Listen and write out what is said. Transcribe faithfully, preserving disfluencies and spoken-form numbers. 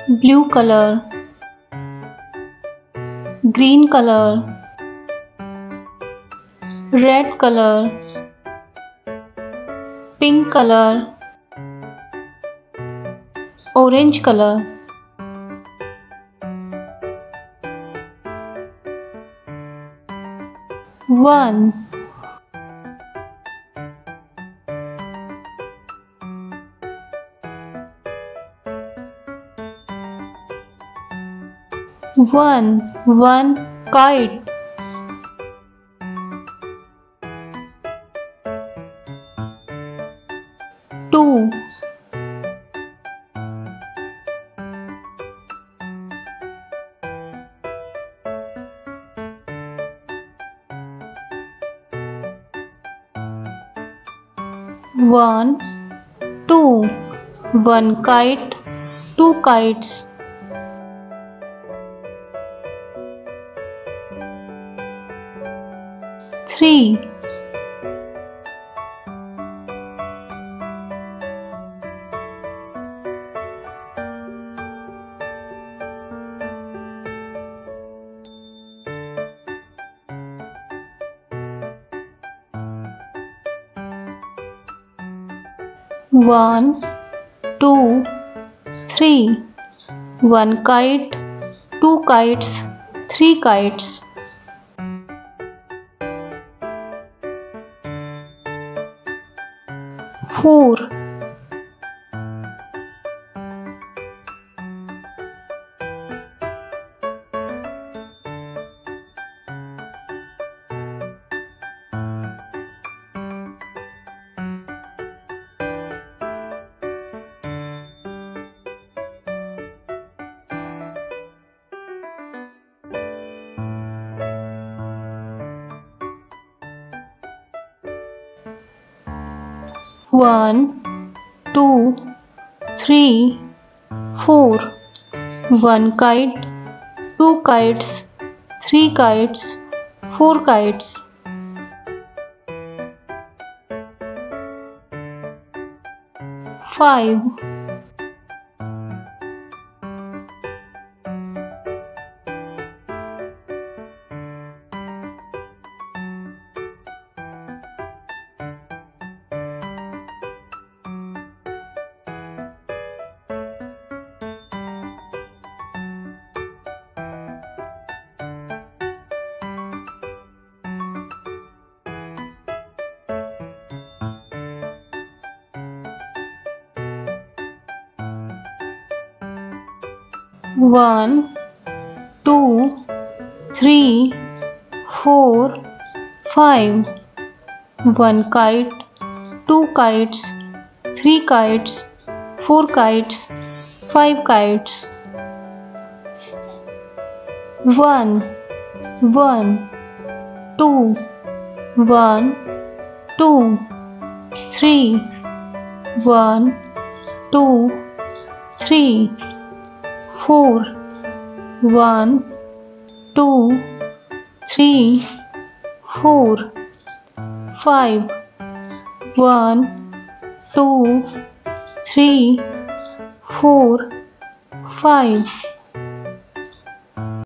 blue color, green color, red color, pink color, orange color. One, one, one kite. Two, one, two, one kite, two kites. Three, one, two, three, one kite, two kites, three kites. Four, one, two, three, four, one kite, two kites, three kites, four kites. Five, one, two, three, four, five, one kite, two kites, three kites, four kites, five kites. One, one, two, one, two, three, one, two, three, four, one, two, three, four, five, one, two, three, four, five.